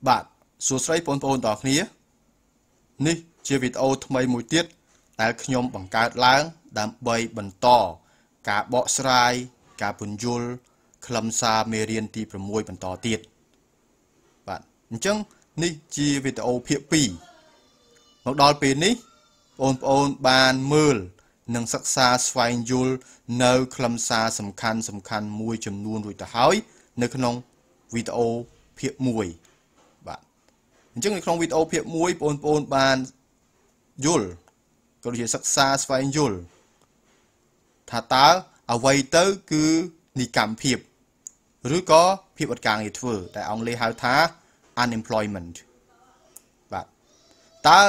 បាទសួស្តីបងប្អូនទាំងគ្នានេះជាវីដេអូថ្មីមួយទៀតដែលខ្ញុំបង្កើតឡើងដើម្បីបន្តការបកស្រាយការពន្យល់ខ្លឹមសារមេរៀនទី6បន្តទៀតបាទអញ្ចឹងនេះជាវីដេអូភាគ2មកដល់ពេលនេះបងប្អូនបានមើលនិងសិក្សាស្វែងយល់នៅខ្លឹមសារសំខាន់មួយចំនួនរួចទៅហើយនៅក្នុងវីដេអូភាគ1បាទអញ្ចឹងនៅក្នុងវីដេអូភាគ1បងប្អូនបានយល់ក៏ដូចជាសិក្សាស្វែងយល់ថាតើអ្វីទៅគឺនិកម្មភាពឬក៏ភាពអត់ការងារធ្វើដែលអង់គ្លេសហៅថា unemployment បាទតើ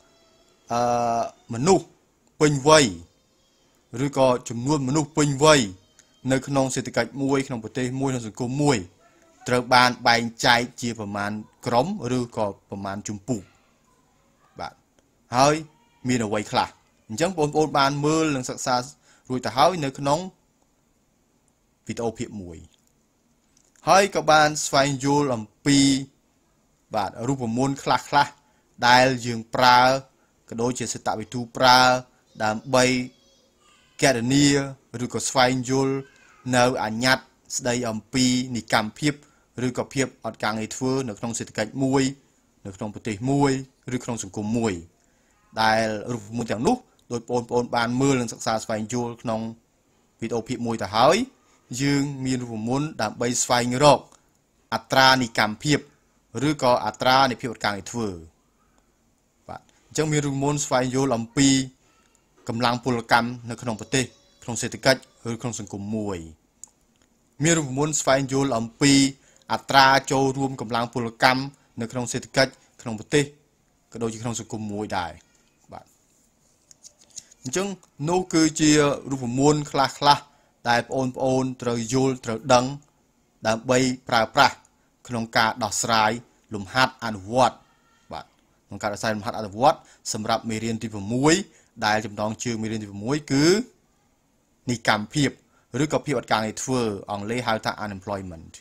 មនុស្សពេញវ័យឬក៏ចំនួនមនុស្សពេញវ័យនៅក្នុងសេដ្ឋកិច្ចមួយក្នុងប្រទេសមួយក្នុងសង្គមមួយត្រូវបានបែងចែកជាប្រមាណក្រុមឬក៏ប្រមាណជំពូកបាទហើយមានអ្វីខ្លះអញ្ចឹងបងប្អូនបានមើលនិងសិក្សារួចទៅហើយនៅក្នុងវីដេអូភាគ1ហើយក៏បានស្វែងយល់អំពីបាទរូបមន្តខ្លះដែលយើងប្រើក៏ដូចជាសតវិទូប្រើដើម្បីកណនាឬក៏ស្វែងយល់នៅអញ្ញត្តិស្ដីអំពីនិកម្មភាពឬក៏ភាពអត់ការងារធ្វើនៅក្នុងសេដ្ឋកិច្ចមួយនៅក្នុងប្រទេសមួយឬក្នុងសង្គមមួយដែលរូបមន្តទាំងនោះដោយបងប្អូនបានមើលនិងសិក្សាស្វែងយល់ក្នុងវីដេអូភាគ1ទៅហើយយើងមានរូបមន្តដើម្បីស្វែងរកអត្រានិកម្មភាពឬក៏អត្រានៃភាពអត់ការងារធ្វើបាទអញ្ចឹងមានរូបមន្តស្វែងយល់អំពីកម្លាំងពលកម្មនៅក្នុងប្រទេសក្នុងសេដ្ឋកិច្ចឬក្នុងសង្គមមួយមានរូបមន្តស្វែងយល់អំពីអត្រាចូលរួមកម្លាំងពលកម្មនៅក្នុងសេដ្ឋកិច្ចក្នុងប្រទេសក៏ដូចជាក្នុងសង្គមមួយដែរបាទអញ្ចឹងនោះគឺជារូបមន្តខ្លះដែលបងប្អូនត្រូវយល់ត្រូវដឹងដើម្បីប្រើប្រាស់ក្នុងការដោះស្រាយលំហាត់អនុវត្តបាទក្នុងការដោះស្រាយលំហាត់អនុវត្តសម្រាប់មេរៀនទី6ដែលចំណងជើងមេរៀនទី6គឺនិកម្មភាពឬក៏ភាពអត់ការងារធ្វើអង់គ្លេសហៅថា unemployment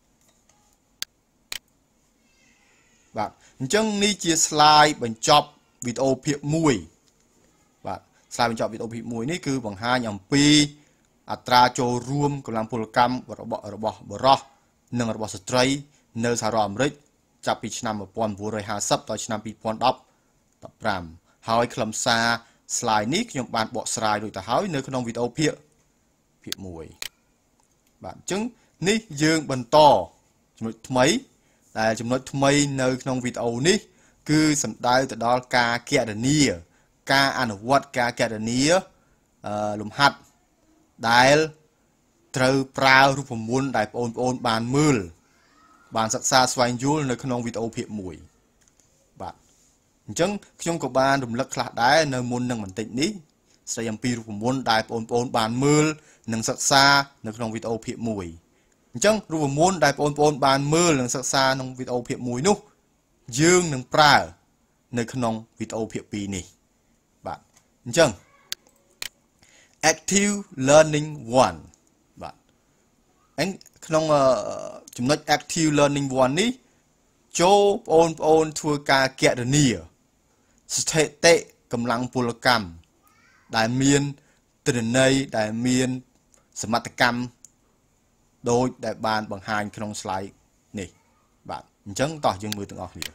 បាទអញ្ចឹងនេះជា slide បញ្ចប់វីដេអូភាគ1បាទ slide បញ្ចប់វីដេអូភាគ1នេះគឺបង្ហាញអំពីអត្រាចូលរួមកម្លាំងពលកម្មរបស់បុរសនិងរបស់ស្ត្រីនៅសហរដ្ឋអាមេរិកចាប់ពីឆ្នាំ1950ដល់ឆ្នាំ2015ហើយខ្លឹមសារ slide នេះខ្ញុំបានបកស្រាយរួចទៅហើយនៅក្នុងវីដេអូភាគ1បាទអញ្ចឹងនេះយើងបន្តចំណុចថ្មីដែលចំណុចថ្មីនៅក្នុងវីដេអូនេះគឺសំដៅទៅដល់ការគណនាការអនុវត្តការគណនាលំហាត់ដែលត្រូវប្រើរូបមន្តដែលបងប្អូនបានមើលបានសិក្សាស្វែងយល់នៅក្នុងវីដេអូភាគ1បាទអញ្ចឹងខ្ញុំក៏បានរំលឹកខ្លះដែរនៅមុននឹងបន្តិចនេះស្ដីអំពីរូបមន្តដែលបងប្អូនបានមើលនិងសិក្សានៅក្នុងវីដេអូភាគ1អញ្ចឹងរូបមន្តដែលបងប្អូនបានមើលនិងសិក្សាក្នុងវីដេអូភាគ1នោះយើងនឹងប្រើនៅក្នុងវីដេអូភាគ2នេះបាទអញ្ចឹង active learning 1បាទក្នុងចំណុច active learning 1នេះចូលបងប្អូនធ្វើការគណនាស្ថិតិកម្លាំងពលកម្មដែលមានទិន្នន័យដែលមានសមត្ថកម្មដូចដែលបានបង្ហាញក្នុង slide នេះបាទអញ្ចឹងតោះយើងមើលទាំងអស់គ្នា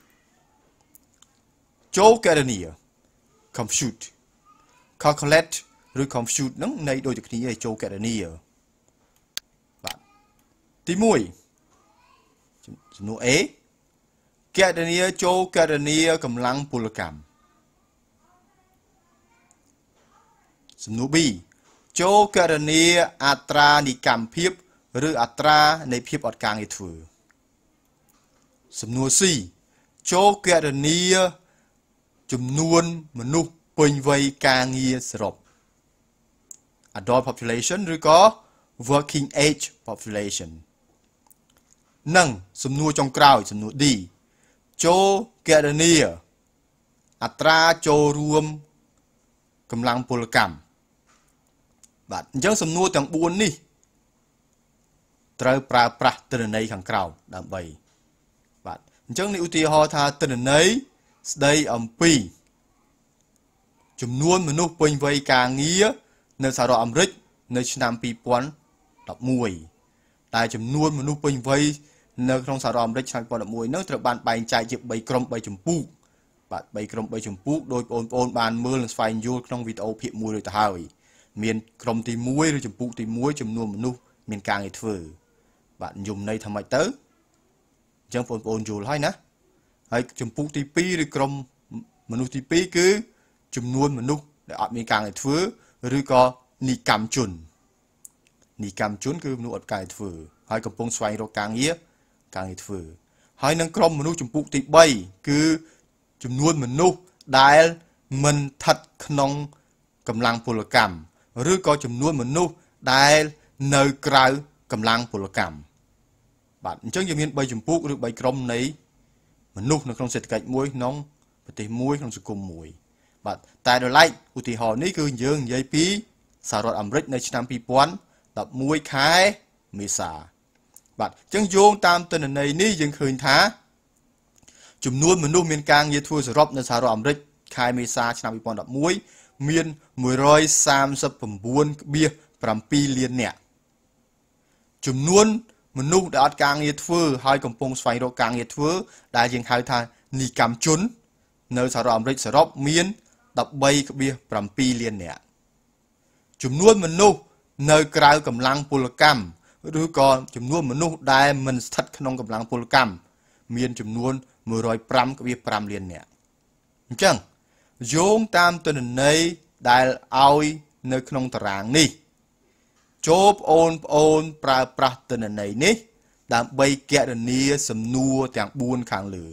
ចូលគណនា compute calculate ឬ compute ហ្នឹងន័យដូចតែគ្នាចូលគណនាបាទទី1សំណួរ A គណនាចូលគណនាកម្លាំងពលកម្មសំណួរ B ចូលគណនាអត្រានិកម្មភាពឬអត្រានៃភាពអត់ការងារធ្វើសំណួរ C ចូលគណនាចំនួនមនុស្សពេញវ័យការងារសរុប adult population ឬក៏ working age population និងសំណួរចុងក្រោយសំណួរ D ចូលគណនាអត្រាចូលរួមកម្លាំងពលកម្មបាទអញ្ចឹងសំណួរទាំង4នេះត្រូវប្រើប្រាស់ទិន្នន័យខាងក្រោមដើម្បីបាទអញ្ចឹងនេះឧទាហរណ៍ថាទិន្នន័យស្ដីអំពីចំនួនមនុស្សពេញវ័យការងារនៅសហរដ្ឋអាមេរិកនៅឆ្នាំ2011តែចំនួនមនុស្សពេញវ័យនៅក្នុងសហរដ្ឋអាមេរិកឆ្នាំ2011នោះត្រូវបានបែងចែកជា3ក្រុម3ចម្ពោះបាទ3ក្រុម3ចម្ពោះដោយបងប្អូនបានមើលនិងស្វែងយល់ក្នុងវីដេអូភាគ1រួចទៅហើយមានក្រុមទី1ឬចម្ពោះទី1ចំនួនមនុស្សមានការងារធ្វើបាទនិយមន័យថាម៉េចទៅអញ្ចឹងបងប្អូនយល់ហើយណាហើយចម្ពោះទី2ឬក្រុមមនុស្សទី2គឺចំនួនមនុស្សដែលអត់មានការងារធ្វើឬក៏និកម្មជនគឺមនុស្សអត់ការងារធ្វើហើយកំពុងស្វែងរកការងារធ្វើហើយនឹងក្រុមមនុស្សចម្ពោះទី3គឺចំនួនមនុស្សដែលមិនស្ថិតក្នុងកម្លាំងពលកម្មឬក៏ចំនួនមនុស្សដែលនៅក្រៅកម្លាំងពលកម្មបាទអញ្ចឹងយើងមាន3ចម្ពោះឬ3ក្រុមនៃមនុស្សនៅក្នុងសេដ្ឋកិច្ចមួយក្នុងប្រទេសមួយក្នុងសង្គមមួយបាទតែដោយឡែកឧទាហរណ៍នេះគឺយើងនិយាយពីសហរដ្ឋអាមេរិកនៅឆ្នាំ2011ខែមេសាបាទអញ្ចឹងយោងតាមទិន្នន័យនេះយើងឃើញថាចំនួនមនុស្សមានការងារធ្វើសរុបនៅសហរដ្ឋអាមេរិកខែមេសាឆ្នាំ2011មាន 139.7 លាននាក់ចំនួនមនុស្សដែលអត់ការងារធ្វើហើយកំពុងស្វែងរកការងារធ្វើដែលយើងហៅថានិកម្មជននៅសហរដ្ឋអាមេរិកសរុបមាន 13.7 លាននាក់ចំនួនមនុស្សនៅក្រៅកម្លាំងពលកម្មឬក៏ចំនួនមនុស្សដែលមិនស្ថិតក្នុងកម្លាំងពលកម្មមានចំនួន 105.5 លាននាក់អញ្ចឹងយោងតាមទិន្នន័យដែលឲ្យនៅក្នុងតារាងនេះចូលបងប្អូនប្រើប្រាស់ទិន្នន័យនេះដើម្បីគណនាសំណួរទាំង4ខាងលើ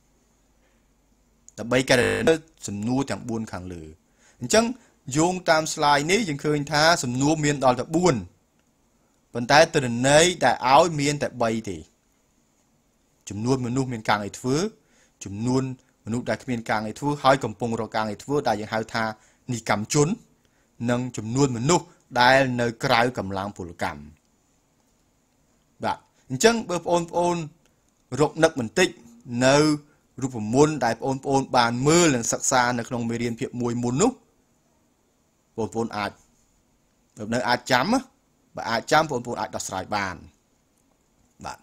អញ្ចឹងយោងតាម slide នេះយើងឃើញថាសំណួរមានដល់តែ4ប៉ុន្តែទិន្នន័យដែលឲ្យមានតែ3ទេចំនួនមនុស្សមានការងារធ្វើចំនួនមនុស្សដែលគ្មានការងារធ្វើហើយកំពុងរកការងារធ្វើដែលយើងហៅថានិកម្មជននិងចំនួនមនុស្សដែលនៅក្រៅកម្លាំងពលកម្មបាទអញ្ចឹងបើបងប្អូនរកនឹកបន្តិចនៅរូបមន្តដែលបងប្អូនបានមើលនិងសិក្សានៅក្នុងមេរៀនភាគ1មុននោះបងប្អូនអាចនៅអាចចាំបើអាចចាំបងប្អូនអាចដោះស្រាយបានបាទ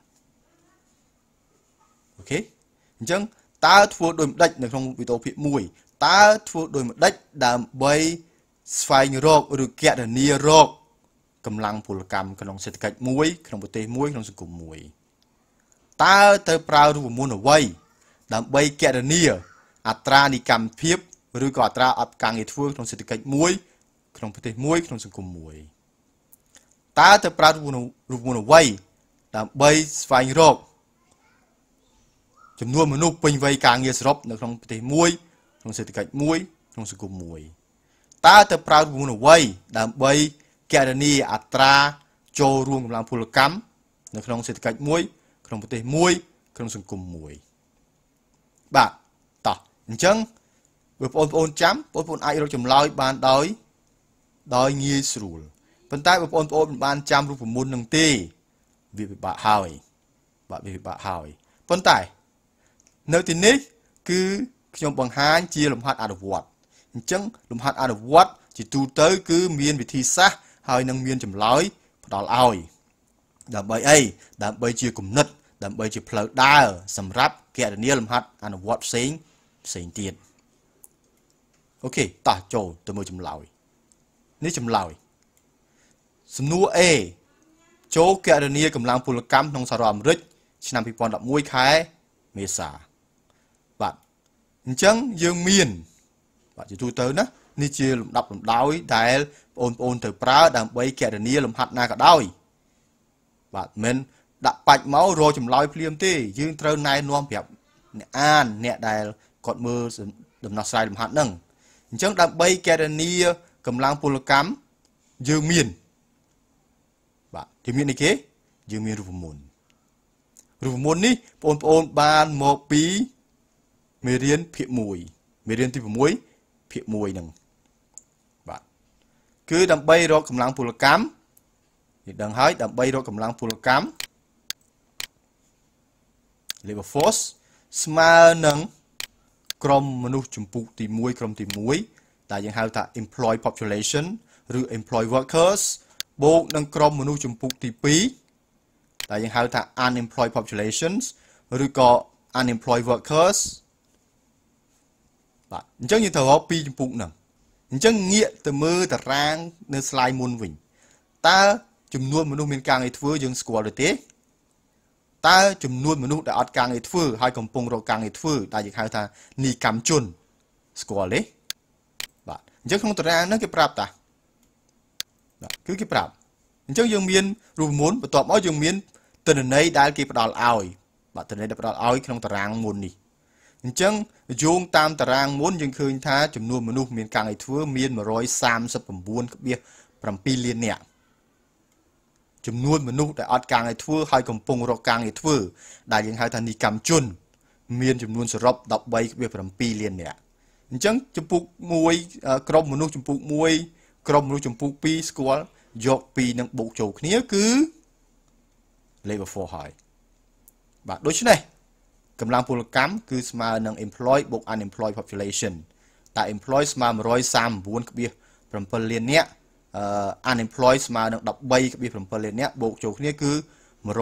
អូខេអញ្ចឹងតើធ្វើដូចម្ដេចនៅក្នុងវីដេអូភាគ1តើធ្វើដូចម្ដេចដើម្បីស្វែងរកឬគណនារកកម្លាំងពលកម្មក្នុងសេដ្ឋកិច្ចមួយក្នុងប្រទេសមួយក្នុងសង្គមមួយតើត្រូវប្រើរូបមន្តអ្វីដើម្បីគណនាអត្រានិកម្មភាពឬក៏អត្រាអត់ការងារធ្វើក្នុងសេដ្ឋកិច្ចមួយក្នុងប្រទេសមួយក្នុងសង្គមមួយតើត្រូវប្រើរូបមន្តអ្វីដើម្បីស្វែងរកចំនួនមនុស្សពេញវ័យការងារសរុបនៅក្នុងប្រទេសមួយក្នុងសេដ្ឋកិច្ចមួយក្នុងសង្គមមួយតើត្រូវប្រើរូបមន្តអ្វីដើម្បីគណនាអត្រាចូលរួមកម្លាំងពលកម្មនៅក្នុងសេដ្ឋកិច្ចមួយក្នុងប្រទេសមួយក្នុងសង្គមមួយបាទតោះអញ្ចឹងបើបងប្អូនចាំបងប្អូនអាចរកចម្លើយបានដោយងាយស្រួលប៉ុន្តែបើបងប្អូនមិនបានចាំរូបមន្តនឹងទេវាពិបាកហើយបាទវាពិបាកហើយប៉ុន្តែនៅទីនេះគឺខ្ញុំបង្ហាញជាលំហាត់អនុវត្តអញ្ចឹងលំហាត់អនុវត្តជាទូទៅគឺមានវិធីសាស្ត្រហើយនឹងមានចម្លើយផ្ដល់ឲ្យដើម្បីអីដើម្បីជាគំនិតដើម្បីជាផ្លូវដើរសម្រាប់គណនាលំហាត់អនុវត្តផ្សេងទៀតអូខេតោះចូលទៅមើលចម្លើយនេះចម្លើយសំណួរ A ចូលគណនាកម្លាំងពលកម្មក្នុងសហរដ្ឋអាមេរិកឆ្នាំ2011ខែមេសាបាទអញ្ចឹងយើងមានបាទជាទូទៅណានេះជាលំដាប់លំដោយដែលបងប្អូនត្រូវប្រើដើម្បីគណនាលំហាត់ណាក៏ដោយបាទមិនដាក់បាច់មករកចម្លើយភ្លាមទេយើងត្រូវណែនាំប្រាប់អ្នកអានអ្នកដែលគាត់មើលដំណោះស្រាយលំហាត់ហ្នឹងអញ្ចឹងដើម្បីគណនាកម្លាំងពលកម្មយើងមានបាទយើងមានអីគេយើងមានរូបមន្តនេះបងប្អូនបានមកពីមេរៀនភាគ1មេរៀនទី6ភាគ1ហ្នឹងបាទគឺដើម្បីរកកម្លាំងពលកម្មយើងដឹងហើយដើម្បីរកកម្លាំងពលកម្ម labor force ស្មើនឹងក្រុមមនុស្សចម្ពោះទី1ក្រុមទី1ដែលយើងហៅថា employed population ឬ employed workers បូកនឹងក្រុមមនុស្សចម្ពោះទី2ដែលយើងហៅថា unemployed populations ឬក៏ unemployed workers បាទអញ្ចឹងយើងត្រូវរកពីចម្ពោះហ្នឹងអញ្ចឹងងាកទៅមើលតារាងនៅ slide មុនវិញតើចំនួនមនុស្សមានការងារធ្វើយើងស្គាល់ឬទេតើចំនួនមនុស្សដែលអត់ការងារធ្វើហើយកំពុងរកការងារធ្វើដែលយើងហៅថានីកម្មជនស្គាល់ទេបាទអញ្ចឹងក្នុងតារាងហ្នឹងគេប្រាប់តាបាទគឺគេប្រាប់អញ្ចឹងយើងមានរូបមន្តបន្ទាប់មកយើងមានទិន្នន័យដែលគេផ្ដល់ឲ្យបាទទិន្នន័យដែលផ្ដល់ឲ្យក្នុងតារាងមុននេះអញ្ចឹងយោងតាមតារាងមុនយើងឃើញថាចំនួនមនុស្សមានការងារធ្វើមាន 139.7 លាននាក់ចំនួនមនុស្សដែលអត់ការងារធ្វើហើយកំពុងរកការងារធ្វើដែលយើងហៅថានីកម្មជនមានចំនួនសរុប 13.7 លាននាក់អញ្ចឹងចំពោះ1ក្រុមមនុស្សចំពោះ1ក្រុមមនុស្សចំពោះ2ស្គាល់យក2នឹងបូកចូលគ្នាគឺ labor force ហើយបាទដូច្នេះកម្លាំងពលកម្មគឺស្មើនឹង employed បូក unemployed population តែ employed ស្មើ 139.7 លាននាក់unemployed ស្មើនឹង 13.7 លាននាក់បូកចូលគ្នាគឺ 153.4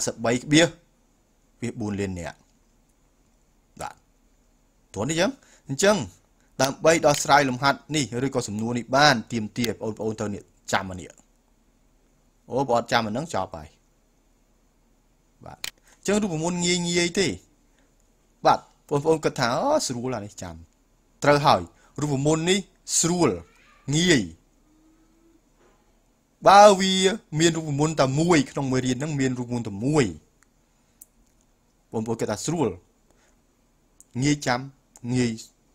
លាននាក់បាទតោះនេះអញ្ចឹងដើម្បីដោះស្រាយលំហាត់នេះឬក៏សំណួរនេះបានទាមទារបងប្អូនទៅនេះចាំអានេះអូបើអត់ចាំអាហ្នឹងចប់ហើយបាទអញ្ចឹងរូបមន្តងាយទេបាទបងប្អូនគិតថាអូស្រួលអានេះចាំត្រូវហើយរូបមន្តនេះស្រួលងាយបើវាមានរូបមន្តតែមួយក្នុងមួយរៀនហ្នឹងមានរូបមន្តតែមួយបងប្អូនគិតថាស្រួលងាយចាំងាយ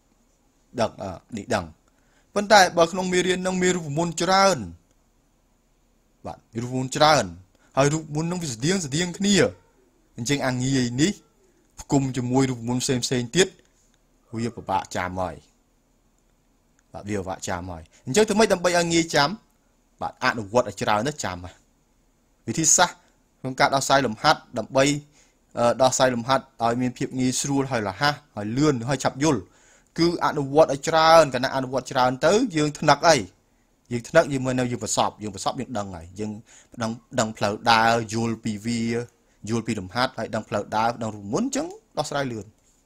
ដឹងប៉ុន្តែបើក្នុងមេរៀនហ្នឹងមានរូបមន្តច្រើនបាទរូបមន្តច្រើនហើយរូបមន្តហ្នឹងវាស្តៀងគ្នាអញ្ចឹងអាងាយនេះផ្គុំជាមួយរូបមន្តផ្សេងទៀតវាពិបាកចាំហើយបាទវាពិបាកចាំហើយអញ្ចឹងធ្វើម៉េចដើម្បីឲ្យងាយចាំបាទអនុវត្តឲ្យច្រើនទៅចាំវិធីសាស្ត្រក្នុងការដោះស្រាយលំហាត់ដើម្បីដោះស្រាយលំហាត់ឲ្យមានភាពងាយស្រួលហើយរហ័សហើយលឿនហើយឆាប់យល់គឺអនុវត្តឲ្យច្រើនកាលណាអនុវត្តច្រើនទៅយើងថ្នឹកអីយើងថ្នឹកយើងមើលនៅយើងប្រសពយើងដឹងហើយយើងដឹងផ្លូវដើរយល់ពីវាយល់ពីលំហាត់ហើយដឹងផ្លូវដើរដឹងរូបមន្តអញ្ចឹងដោះស្រាយលឿន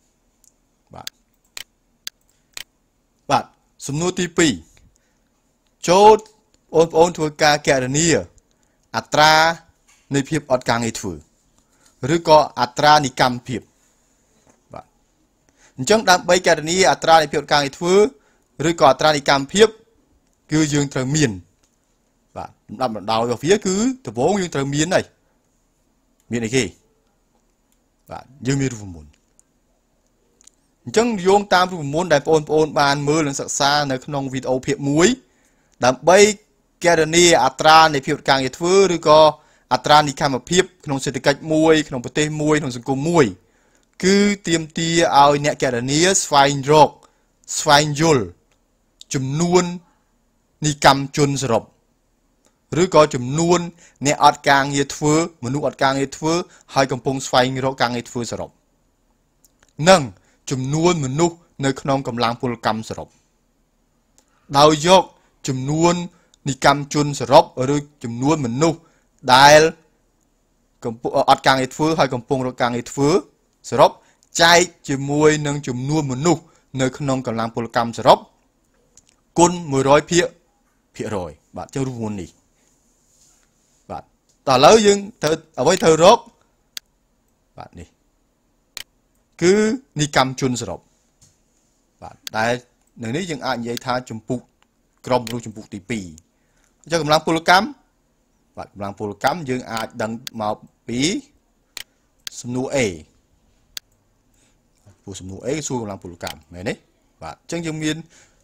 បាទសំណួរទី2ចូលបងប្អូនធ្វើការគណនាអត្រានៃភាពអត់ការងារធ្វើឬក៏អត្រានិកម្មភាពបាទអញ្ចឹងដើម្បីគណនាអត្រានៃភាពអត់ការងារធ្វើឬក៏អត្រានិកម្មភាពគឺយើងត្រូវមានបាទលំដាប់លំដោយរបស់វាគឺដំបូងយើងត្រូវមានហើយមានអីគេបាទយើងមានរូបមន្តអញ្ចឹងយោងតាមរូបមន្តដែលបងប្អូនបានមើលនិងសិក្សានៅក្នុងវីដេអូភាគ1ដើម្បីគណនាអត្រានៃភាពការងារធ្វើឬក៏អត្រានិកម្មភាពក្នុងសេដ្ឋកិច្ចមួយក្នុងប្រទេសមួយក្នុងសង្គមមួយគឺទាមទារឲ្យអ្នកគណនាស្វែងយល់ចំនួននិកម្មជនសរុបឬក៏ចំនួនអ្នកអត់ការងារធ្វើមនុស្សអត់ការងារធ្វើហើយកំពុងស្វែងរកការងារធ្វើសរុបនិងចំនួនមនុស្សនៅក្នុងកម្លាំងពលកម្មសរុបដោយយកចំនួននិកម្មជនសរុបឬចំនួនមនុស្សដែលកំពុងអត់ការងារធ្វើហើយកំពុងរកការងារធ្វើសរុបចែកជាមួយនឹងចំនួនមនុស្សនៅក្នុងកម្លាំងពលកម្មសរុបគុណ 100% បាទចឹងរូបមន្តនេះបាទតឥឡូវយើងត្រូវរកបាទនេះគឺនិកម្មជនសរុបបាទដែលនៅនេះយើងអាចនិយាយថាចម្ពោះក្រុមមនុស្សចម្ពោះទី2អញ្ចឹងកម្លាំងពលកម្មបាទកម្លាំងពលកម្មយើងអាចដឹងមកពីសំណួរ A ព្រោះសំណួរ A សួរកម្លាំងពលកម្មមែនទេបាទអញ្ចឹងយើងមាន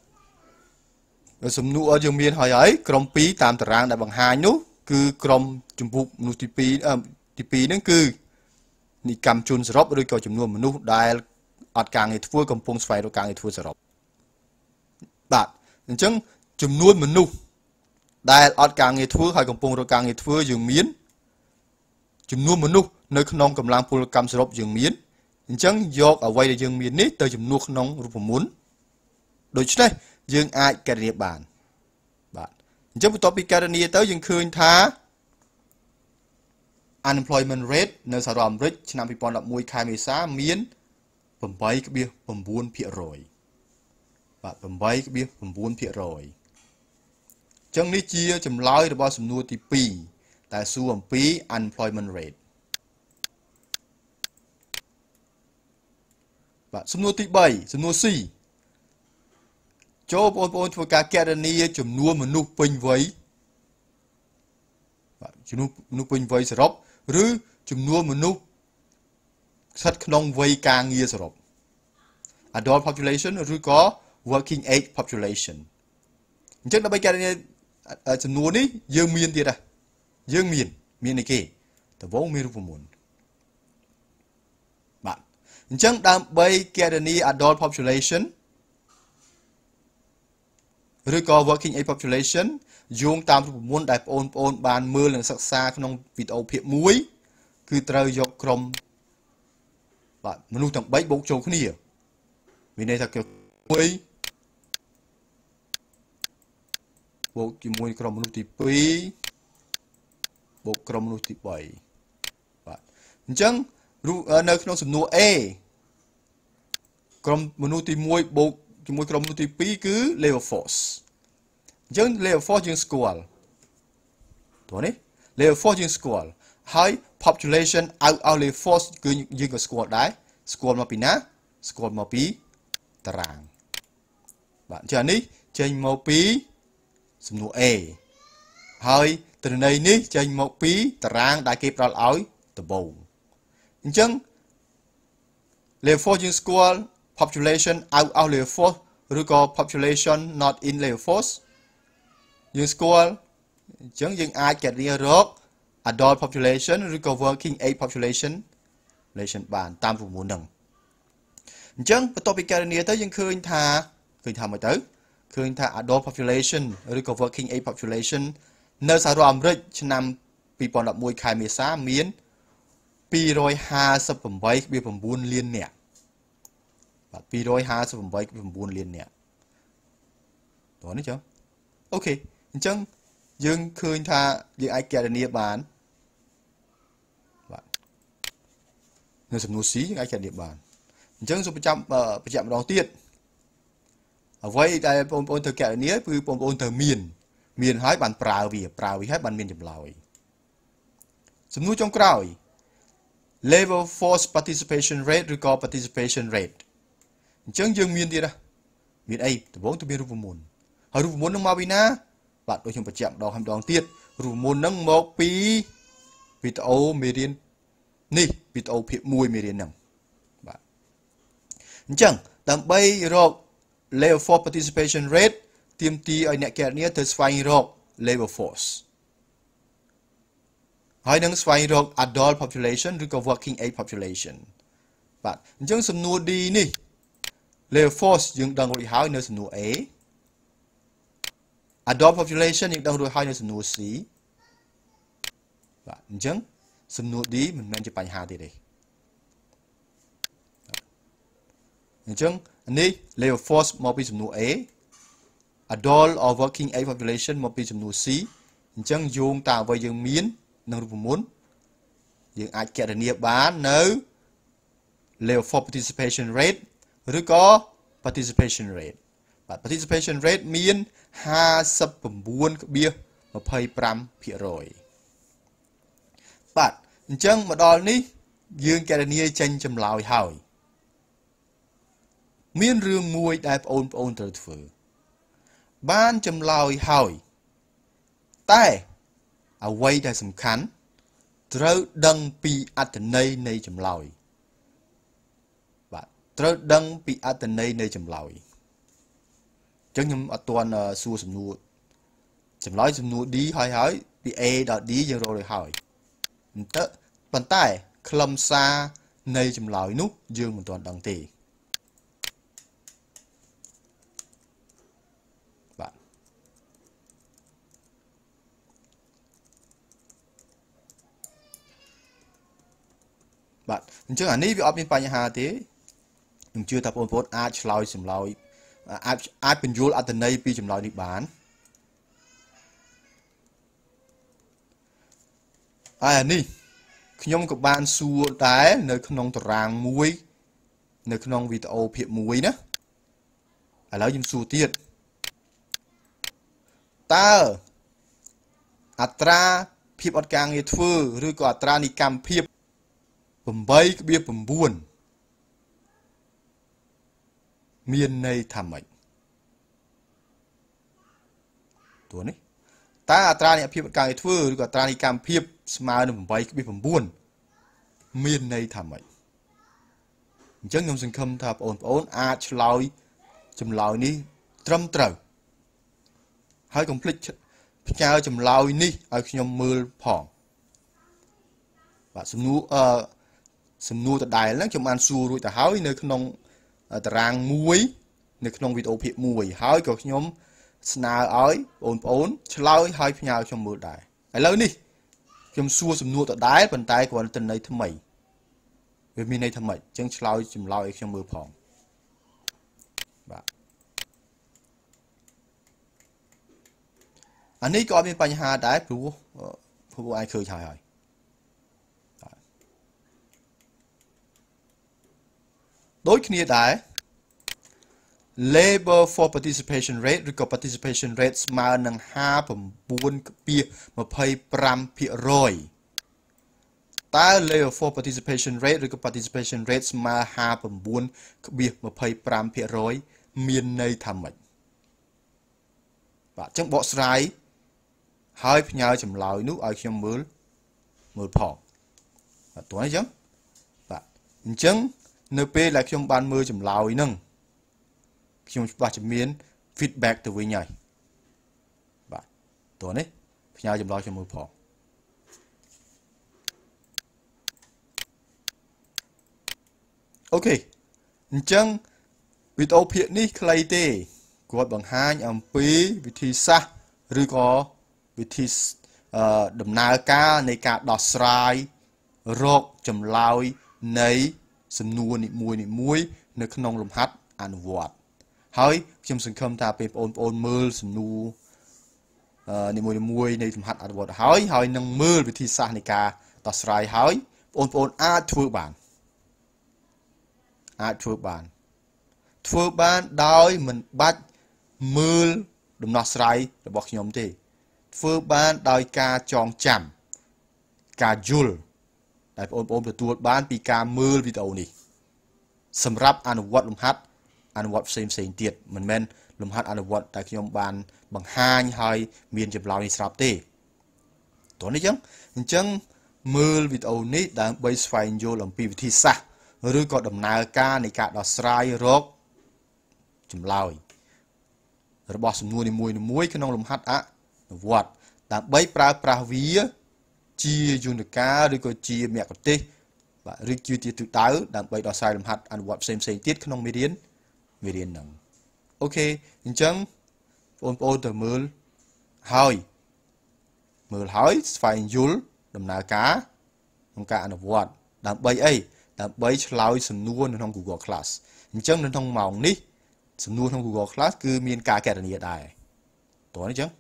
សំណួរយើងមានហើយក្រុម2តាមតារាងដែលបង្ហាញនោះគឺក្រុមចម្ពោះមនុស្សទី2ហ្នឹងគឺនិកម្មជនសរុបឬក៏ចំនួនមនុស្សដែលអត់ការងារធ្វើកំពុងស្វែងរកការងារធ្វើសរុបបាទអញ្ចឹងចំនួនមនុស្សដែលអត់ការងារធ្វើហើយកំពុងរកការងារធ្វើយើងមានចំនួនមនុស្សនៅក្នុងកម្លាំងពលកម្មសរុបយើងមាន chẳng dọc ở quay để dương miền nít tới chấm nuốt nông rụp muốn đối chứ đây dương ai cái địa bàn bạn chẳng một topic cái này tới dương khơi thá unemployment rate nơi xã hội rate năm 2011 khai mê xá miến bầm bay cái bia bầm buôn phía rồi bạn bầm bay cái bia bầm buôn phía rồi chẳng ní chia chấm lái được bao sum nuôi thì pi tại xu bầm pi unemployment rate bạn sum nuôi thì 7 sum nuôi xì cho bọn thua cả kẹt này chấm nuôi mà nuôi pin với bạn chấm nuôi pin với sờ róc rứ chấm nuôi mà nuôi sát nông với càng nhiều sờ róc adult population rứ có working age population chắc là bây giờ này chấm nuôi ní dương miền tiệt à dương miền này kì từ vốn miền vùng muốn bạn chắc đang bây giờ này adult population rồi có working age population dùng tamรูปมนต์ได้ปนบานมือหลังศึกษาក្នុងវីដេអូភាគ1គឺត្រូវយកក្រុមបាទមនុស្សទាំង3បូកចូលគ្នាមានន័យថាគេ1បូកជាមួយក្រុមមនុស្សទី2បូកក្រុមមនុស្សទី3បាទអញ្ចឹងនៅក្នុងសំណួរ A ក្រុមមនុស្សទី1បូកជាមួយក្រុមមនុស្សទី2គឺ labor force អញ្ចឹង labor force យើងស្គាល់តោះនេះ labor force យើងស្គាល់ហើយ population out of labor force គឺយើងក៏ស្គាល់ដែរស្គាល់មកពីណាស្គាល់មកពីតារាងបាទអញ្ចឹងនេះចេញមកពីសំណួរ A ហើយទិន្នន័យនេះចេញមកពីតារាងដែលគេផ្ដល់ឲ្យដំបូងអញ្ចឹង labor force យើងស្គាល់population out of labor force ឬក៏ population not in labor force យើងស្គាល់អញ្ចឹងយើងអាចកណនារក adult population ឬក៏ working age population បានតាមប្រព័ន្ធហ្នឹងអញ្ចឹងបន្ទាប់ពីកណនាទៅយើងឃើញថាមកទៅឃើញថា adult population ឬក៏ working age population នៅសហរដ្ឋអាមេរិកឆ្នាំ2011ខែមេសាមាន258.9 លាននាក់បាទ258.9 លាននាក់តោះនេះចុះអូខេអញ្ចឹងយើងឃើញថាយើងអាចកណនាបានបាទនៅសំណួរ C យើងអាចកណនាបានអញ្ចឹងសូមបញ្ជាក់ម្ដងទៀតអ្វីដែលបងប្អូនត្រូវកណនាគឺបងប្អូនត្រូវមានហើយបានប្រើវាហើយបានមានចម្លើយសំណួរចុងក្រោយ labor force participation rate ឬក៏ participation rate អញ្ចឹងយើងមានទៀតណាមានអីដំបូងទៅមានរូបមន្តហើយរូបមន្តនឹងមកពីណាបាទដូចខ្ញុំបញ្ជាក់ម្ដងទៀតរូបមន្តនឹងមកពីវីដេអូមេរៀននេះវីដេអូភាគ1មេរៀនហ្នឹងបាទអញ្ចឹងដើម្បីរក labor force participation rate ទាមទារឲ្យអ្នកកណនាត្រូវស្វែងរក labor force ហើយនឹងស្វែងរក adult population ឬក៏ working age population បាទអញ្ចឹងសំណួរ D នេះ labor force យើងដឹងរួចហើយនៅសំណួរ A adult population យើងដឹងរួចហើយនៅសំណួរ C បាទអញ្ចឹងសំណួរ D មិនមែនជាបញ្ហាទេអញ្ចឹងនេះ labor force មកពីសំណួរ A adult or working age population មកពីសំណួរ C អញ្ចឹងយោងតាមអ្វីយើងមាននៅរូបមន្តយើងអាចកណនាបាននៅ labor force participation rate ឬក៏ participation rate បាទ participation rate មាន59.25% បាទអញ្ចឹងមកដល់នេះយើងកណនាចេញចម្លើយហើយមានរឿងមួយដែលបងប្អូនត្រូវធ្វើបានចម្លើយហើយតែអ្វីដែលសំខាន់ត្រូវដឹងពីអត្ថន័យនៃចម្លើយបាទត្រូវដឹងពីអត្ថន័យនៃចម្លើយអញ្ចឹងខ្ញុំអត់ទាន់សួរសំណួរចម្លើយសំណួរ D ហើយពី A ដល់ D យើងរករួចហើយប៉ុន្តែខ្លឹមសារនៃចម្លើយនោះយើងមិនទាន់ដឹងទេបាទអញ្ចឹងអានេះវាអត់មានបញ្ហាទេខ្ញុំជឿថាបងប្អូនអាចឆ្លើយចម្លើយអាចបញ្យល់អត្ថន័យពីចម្លើយនេះបានហើយអានេះខ្ញុំក៏បានសួរដែរនៅក្នុងតារាងមួយនៅក្នុងវីដេអូភាគ1ណាឥឡូវខ្ញុំសួរទៀតតើអត្រាភាពអត់ការងារធ្វើឬក៏អត្រានិកម្មភាព 8.9 មានន័យថាម៉េចតួនេះតើអត្រានិកម្មភាពអត់ការងារធ្វើឬក៏អត្រានិកម្មភាពស្មើនឹង 8.9 មានន័យថាម៉េចអញ្ចឹងខ្ញុំសង្ឃឹមថាបងប្អូនអាចឆ្លើយចម្លើយនេះត្រឹមត្រូវហើយកុំភ្លេចផ្ញើចម្លើយនេះឲ្យខ្ញុំមើលផងបាទសំណួរដដែលហ្នឹងខ្ញុំបានសួររួចទៅហើយនៅក្នុងតារាងមួយនៅក្នុងវីដេអូភាគ1ហើយក៏ខ្ញុំស្នើឲ្យបងប្អូនឆ្លើយឲ្យផ្ញើខ្ញុំមើលដែរឥឡូវនេះខ្ញុំសួរសំណួរដដែលប៉ុន្តែគ្រាន់តែន័យថ្មីវាមានន័យថាម៉េចអញ្ចឹងឆ្លើយចម្លើយឲ្យខ្ញុំមើលផងបាទអានេះក៏អត់មានបញ្ហាដែរព្រោះអាចឃើញហើយដូចគ្នាដែរ labor for participation rate ឬក៏ participation rate ស្មើនឹង 59.25% តើ labor for participation rate ឬក៏ participation rate ស្មើ 59.25% មានន័យថាម៉េចបាទអញ្ចឹងបកស្រាយហើយផ្ញើចម្លើយនោះឲ្យខ្ញុំមើលផងបាទតោះអញ្ចឹងបាទអញ្ចឹងនៅពេលដែលខ្ញុំបានមើលចម្លើយហ្នឹងខ្ញុំច្បាស់ជាមាន feedback ទៅវិញហើយបាទតោះនេះផ្ញើចម្លើយខ្ញុំមើលផងអូខេអញ្ចឹងវីដេអូភាគនេះខ្លីទេគាត់បង្ហាញអំពីវិធីសាស្ត្រឬក៏វិធីដំណើរការនៃការដោះស្រាយរកចម្លើយនៃសំណួរនីមួយនៅក្នុងលំហាត់អនុវត្តហើយខ្ញុំសង្ឃឹមថាពេលបងប្អូនមើលសំណួរនីមួយនៃលំហាត់អនុវត្តហើយនឹងមើលវិធីសាស្ត្រនៃការដោះស្រាយហើយបងប្អូនអាចធ្វើបានដោយមិនបាច់មើលដំណោះស្រាយរបស់ខ្ញុំទេធ្វើបានដោយការចងចាំការយល់ដែលបងប្អូនទទួលបានពីការមើលវីដេអូនេះសម្រាប់អនុវត្តលំហាត់អនុវត្តផ្សេងទៀតមិនមែនលំហាត់អនុវត្តតែខ្ញុំបានបង្ហាញហើយមានចម្លើយនេះស្រាប់ទេតោះនេះអញ្ចឹងមើលវីដេអូនេះដើម្បីស្វែងយល់អំពីវិធីសាស្ត្រឬក៏ដំណើរការនៃការដោះស្រាយរកចម្លើយរបស់សំណួរនីមួយក្នុងលំហាត់អនុវត្តដើម្បីប្រើប្រាស់វាជាយន្តការឬក៏ជាមគ្គុទ្ទេសក៍បាទឬជាទិសដៅដើម្បីដោះស្រាយលំហាត់អនុវត្តផ្សេងទៀតក្នុងមេរៀនហ្នឹងអូខេអញ្ចឹងបងប្អូនទៅមើលហើយស្វែងយល់ដំណើរការក្នុងការអនុវត្តដើម្បីអីដើម្បីឆ្លើយសំណួរនៅក្នុង Google Class អញ្ចឹងនៅក្នុងម៉ោងនេះសំណួរក្នុង Google Class គឺមានការកណនាដែរតោះអញ្ចឹង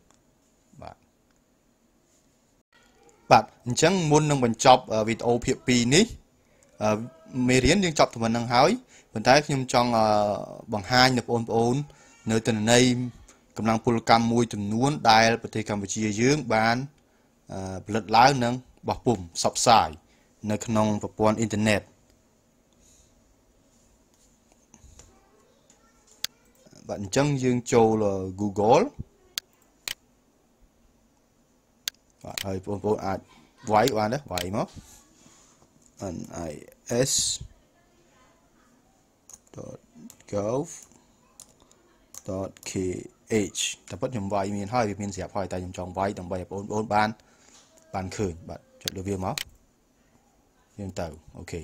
បាទអញ្ចឹងមុននឹងបញ្ចប់វីដេអូភាគ2នេះមេរៀនយើងចប់ទៅប៉ុណ្្នឹងហើយប៉ុន្តែខ្ញុំចង់បង្ហាញដល់បងប្អូននៅទិន្នន័យកម្លាំងពលកម្មមួយចំនួនដែលប្រទេសកម្ពុជាយើងបានផលិតឡើងនិងបោះពុម្ពផ្សព្វផ្សាយនៅក្នុងប្រព័ន្ធអ៊ីនធឺណិតបាទអញ្ចឹងយើងចូល Google បាទហើយបងប្អូនអាចវាយបានដែរវាយមក nis.gov.kh តែប៉ុតខ្ញុំវាយមានហើយវាមានស្រាប់ហើយតែខ្ញុំចង់វាយដើម្បីឲ្យបងប្អូនបានឃើញបាទចុចលើវាមកយើងទៅអូខេ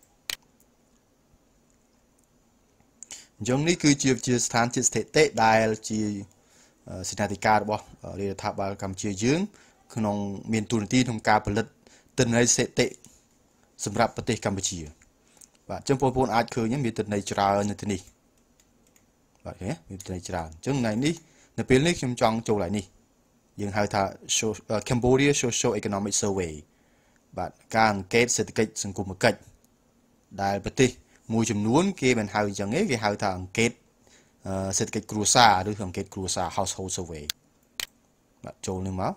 អញ្ចឹងនេះគឺជាស្ថានជាតិស្ថិតិដែលជាសេនាធិការរបស់រាជរដ្ឋាភិបាលកម្ពុជាយើងក្នុងមានទូនាទីក្នុងការផលិតទិន្នន័យស្ថិតិសម្រាប់ប្រទេសកម្ពុជាបាទអញ្ចឹងបងប្អូនអាចឃើញមានទិន្នន័យច្រើននៅទីនេះបាទឃើញមានទិន្នន័យច្រើនអញ្ចឹងថ្ងៃនេះនៅពេលនេះខ្ញុំចង់ចូលឡើងនេះយើងហៅថា Cambodia Social Economic Survey បាទការអង្កេតសេដ្ឋកិច្ចសង្គមគិច្ចដែលប្រទេសមួយចំនួនគេមិនហៅអញ្ចឹងទេគេហៅថាអង្កេតសេដ្ឋកិច្ចគ្រួសារឬអង្កេតគ្រួសារ Household Survey បាទចូលនេះមក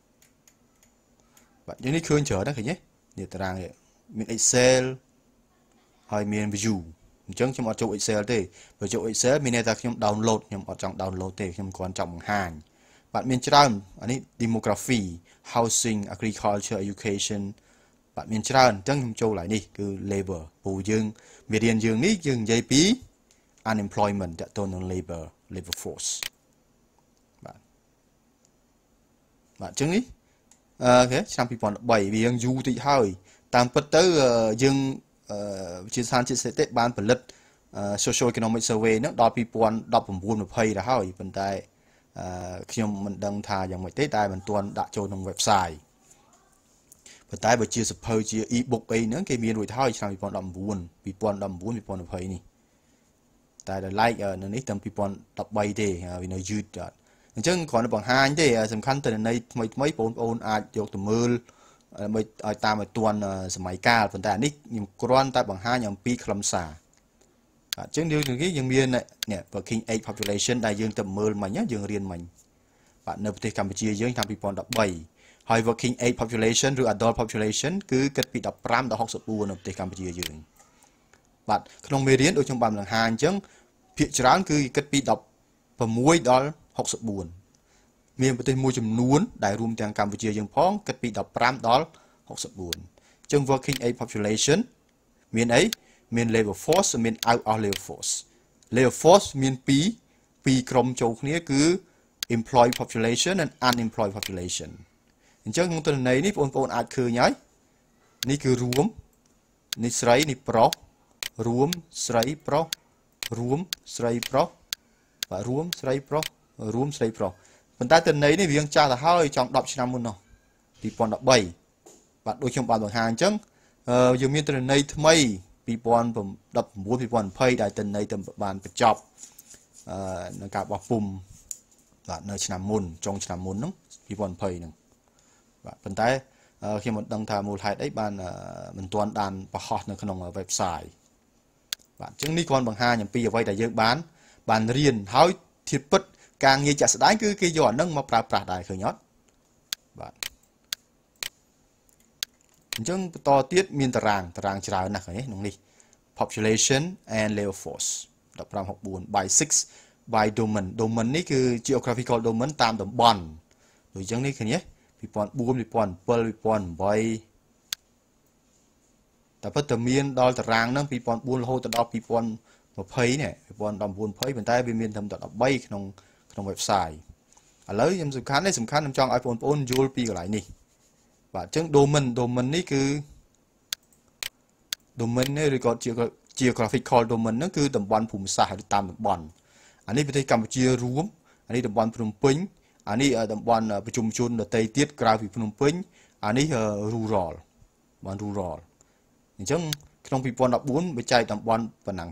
បាទយើងនេះឃើញច្រើនណាស់ឃើញទេនេះតារាងមាន Excel ហើយមាន view អញ្ចឹងខ្ញុំអត់ចូល Excel ទេបើចូល Excel មានន័យថាខ្ញុំ download ខ្ញុំអត់ចង់ download ទេខ្ញុំគ្រាន់ចង់បង្ហាញបាទមានច្រើនអានេះ demography housing agriculture education បាទមានច្រើនអញ្ចឹងខ្ញុំចូលឡើងនេះគឺ labor ព្រោះយើងមេរៀនយើងនេះយើងនិយាយពី unemployment តទៅនឹង labor force បាទបាទអញ្ចឹងនេះអូខេឆ្នាំ2013វាយើងយូរតិចហើយតាមពិតទៅយើងវិទ្យាស្ថានជាតិស្ថិតិបានផលិត Social Economic Survey ហ្នឹងដល់2019 20ទៅហើយប៉ុន្តែខ្ញុំមិនដឹងថាយ៉ាងម៉េចទេតែមិនទាន់ដាក់ចូលក្នុង website ប៉ុន្តែបើជាសភៅជា e-book អីហ្នឹងគេមានរួចហើយឆ្នាំ2019 2020នេះតែដល់ like នៅនេះតាំង2013ទេវានៅយឺតអញ្ចឹងគ្រាន់តែបង្ហាញទេសំខាន់ទិន្នន័យថ្មីបងប្អូនអាចយកទៅមើលដើម្បីឲ្យតាមឲ្យទាន់សម័យកាលប៉ុន្តែអានេះខ្ញុំគ្រាន់តែបង្ហាញអំពីខ្លឹមសារអញ្ចឹងយើងមាននេះ working age population ដែលយើងទៅមើលមិញយើងរៀនមិញបាទនៅប្រទេសកម្ពុជាយើងឆ្នាំ2013ហើយ working age population ឬ adult population គឺគិតពី15ដល់64នៅប្រទេសកម្ពុជាយើងបាទក្នុងមេរៀនដូចខ្ញុំបានបង្ហាញអញ្ចឹងភាគច្រើនគឺគិតពី16ដល់64មានប្រទេសមួយចំនួនដែលរួមទាំងកម្ពុជាយើងផងគិតពី15ដល់64អញ្ចឹង working age population មានអីមាន labor force មាន out of labor force មាន2ក្រុមចូលគ្នាគឺ employed population and unemployed population អញ្ចឹងក្នុងទិន្នន័យនេះបងប្អូនអាចឃើញហើយនេះគឺរួមនេះស្រីនេះប្រុសរួមស្រីប្រុសរួមស្រីប្រុសបាទរួមស្រីប្រុសរួមស្រីប្រុសប៉ុន្តែទិន្នន័យនេះវាចាស់ទៅហើយចង់10ឆ្នាំមុននោះ2013បាទដូចខ្ញុំបានបង្ហាញអញ្ចឹងយើងមានទិន្នន័យថ្មី2019 2020ដែលទិន្នន័យទៅបានបញ្ចប់នៅការបោះពុម្ពបាទនៅឆ្នាំមុនចុងឆ្នាំមុនហ្នឹង2020ហ្នឹងបាទប៉ុន្តែខ្ញុំមិនដឹងថាមូលហេតុអីបានមិនទាន់បានបង្ហោះនៅក្នុង website បាទអញ្ចឹងនេះគ្រាន់បង្ហាញអំពីអ្វីដែលយើងបានរៀនហើយធៀបពិតការងារចាក់ស្ដែងគឺគេយកអាហ្នឹងមកប្រើប្រាស់ដែរឃើញអត់បាទអញ្ចឹងបន្តទៀតមានតារាងច្រើនណាស់ឃើញក្នុងនេះ population and labor force 1564 by 6 by domain នេះគឺ geographical domain តាមតំបន់ដូចអញ្ចឹងនេះឃើញទេ2004 2007 2008តែពិតតែមានដល់តារាងហ្នឹង2004រហូតដល់2020នេះ2019 20ប៉ុន្តែវាមានត្រឹមតែ13ក្នុង website ឥឡូវខ្ញុំសំខាន់ខ្ញុំចង់ឲ្យបងប្អូនយល់ពីកន្លែងនេះបាទអញ្ចឹង domain នេះគឺ domain នេះឬក៏ geographical domain ហ្នឹងគឺតំបន់ភូមិសាស្ត្រឬតាមតំបន់អានេះប្រទេសកម្ពុជារួមអានេះតំបន់ភ្នំពេញអានេះតំបន់ប្រជុំជនដទៃទៀតក្រៅពីភ្នំពេញអានេះ rural បាន rural អញ្ចឹងក្នុង2014វាចែកតំបន់ប៉ុណ្ណឹង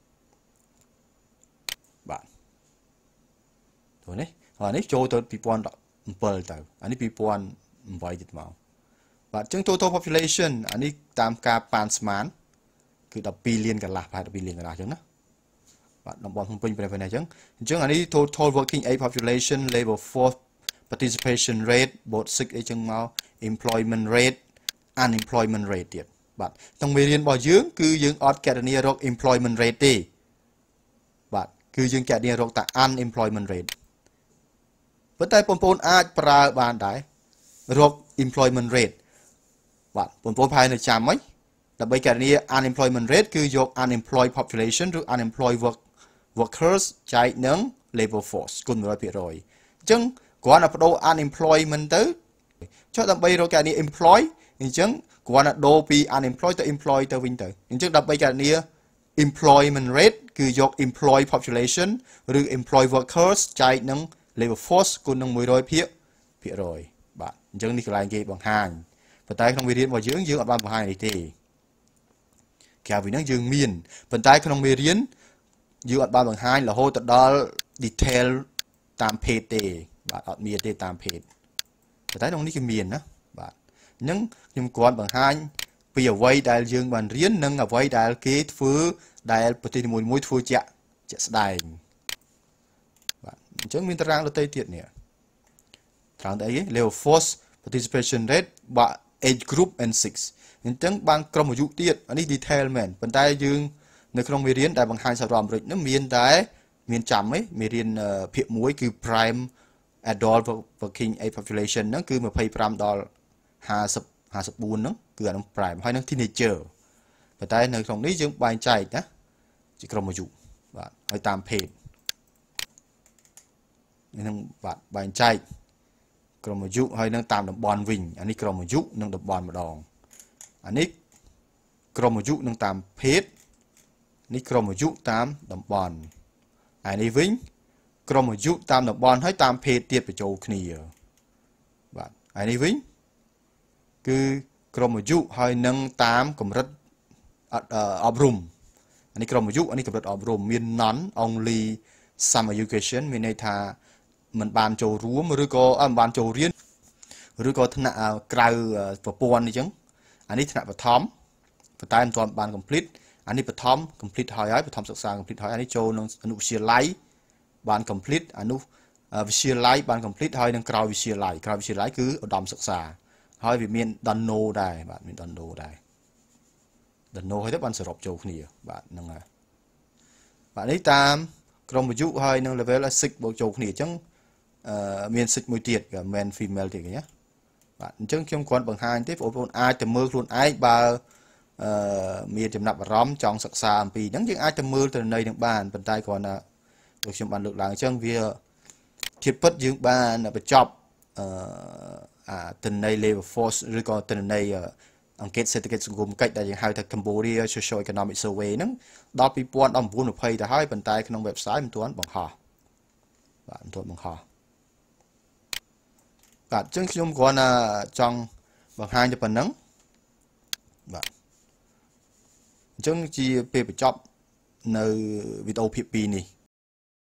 បាទទៅនេះហើយនេះចូលទៅ2017ទៅអានេះ2008ទៀតមកបាទអញ្ចឹង total population អានេះតាមការប៉ានស្មានគឺ12លានកន្លះប្រហែល12លានកន្លះអញ្ចឹងណាបាទតំបន់ភ្នំពេញប្រហែលណាអញ្ចឹងអានេះ total working age population labor force participation rate both 6អីចឹងមក employment rate unemployment rate ទៀតបាទក្នុងមេរៀនរបស់យើងគឺយើងអត់កណនារក employment rate ទេបាទគឺយើងកណនារកតែ unemployment rate ប៉ុន្តែបងប្អូនអាចប្រើបានដែររក employment rate បាទបងប្អូនប្រហែលនៅចាំហ្មងដើម្បីកណនា unemployment rate គឺយក unemployed population ឬ unemployed workers ចែកនឹង labor force គុណ 100% អញ្ចឹងគ្រាន់តែបដូរ unemployment ទៅចុះដើម្បីរកកណនា employ អញ្ចឹងគ្រាន់តែដូរពី unemployed ទៅ employ ទៅវិញទៅអញ្ចឹងដើម្បីកណនា employment rate គឺយក employed population ឬ employed workers ចែកនឹង labor force គុណនឹង 100%បាទអញ្ចឹងនេះកន្លែងគេបង្ហាញប៉ុន្តែក្នុងមេរៀនរបស់យើងអត់បានបង្ហាញនេះទេក្រៅពីហ្នឹងយើងមានប៉ុន្តែក្នុងមេរៀនយើងអត់បានបង្ហាញរហូតដល់ detail តាម page ទេបាទអត់មានទេតាម page ប៉ុន្តែក្នុងនេះគឺមានណាបាទអញ្ចឹងខ្ញុំគ្រាន់បង្ហាញពីអ្វីដែលយើងបានរៀននិងអ្វីដែលគេធ្វើដែលប្រទេសនីមួយៗធ្វើជាក់ស្ដែងបាទអញ្ចឹងមានតារាងដទៃទៀតនេះតារាងទៅអី level force participation rate បាទ age group and 6អញ្ចឹងបានក្រុមអាយុទៀតអានេះ detail មែនប៉ុន្តែយើងនៅក្នុងមេរៀនដែលបង្ហាញសហរដ្ឋអាមេរិកនោះមានតែមានចាំឯងមេរៀនភាគ1គឺ prime adult working age population ហ្នឹងគឺ25ដល់54ហ្នឹងគឺអានឹង prime ហើយនឹង teenager ប៉ុន្តែនៅក្នុងនេះយើងបែងចែកណាជាក្រុមអាយុបាទហើយតាមភេទនឹងបាទបែងចែកក្រុមអាយុហើយនឹងតាមតំបន់វិញអានេះក្រុមអាយុនិងតំបន់ម្ដងអានេះក្រុមអាយុនិងតាមភេទនេះក្រុមអាយុតាមតំបន់ហើយនេះវិញក្រុមអាយុតាមតំបន់ហើយតាមភេទទៀតបញ្ចូលគ្នាបាទហើយនេះវិញគឺក្រុមអាយុហើយនឹងតាមកម្រិតអប់រំអានេះក្រុមអាយុអានេះកម្រិតអប់រំមាន non only some education មានន័យថាមិនបានចូលរួមឬក៏មិនបានចូលរៀនឬក៏ថ្នាក់ក្រៅប្រព័ន្ធអញ្ចឹងអានេះថ្នាក់បឋមប៉ុន្តែមិនទាន់បាន complete អានេះបឋម complete ហើយបឋមសិក្សា complete ហើយអានេះចូលក្នុងអនុវិទ្យាល័យបាន complete អនុវិទ្យាល័យបាន complete ហើយនឹងក្រៅវិទ្យាល័យគឺឧត្តមសិក្សាហើយវាមាន Dono ដែរបាទមាន Dono ដែរ Dono ហើយទៅបានសរុបចូលគ្នាបាទហ្នឹងហើយបាទនេះតាមក្រុមអាយុហើយនឹង level 6បូកចូលគ្នាអញ្ចឹងមាន 6 មួយទៀតគឺ men female ទៀតណាបាទអញ្ចឹងខ្ញុំគ្រាន់បង្ហាញទេបងប្អូនអាចទៅមើលខ្លួនឯងបើមានចំណាប់អារម្មណ៍ចង់សិក្សាអំពីហ្នឹងយើងអាចទៅមើលទិន្នន័យនឹងបានប៉ុន្តែគ្រាន់តែដូចខ្ញុំបានលើកឡើងអញ្ចឹងវាធៀបពិតយើងបានបញ្ចប់ទិន្នន័យ level force ឬក៏ទិន្នន័យអង្កេតសេដ្ឋកិច្ចសង្គមកិច្ចដែលយើងហៅថា Cambodia Social Economic Survey ហ្នឹងដល់2019-20ទៅហើយប៉ុន្តែក្នុង website មិនទាន់បង្ហោះបាទមិនទាន់បង្ហោះបាទអញ្ចឹងខ្ញុំគ្រាន់តែចង់បង្ហាញតែប៉ុណ្្នឹងបាទអញ្ចឹងជាពេលបញ្ចប់នៅវីដេអូភាគ2នេះ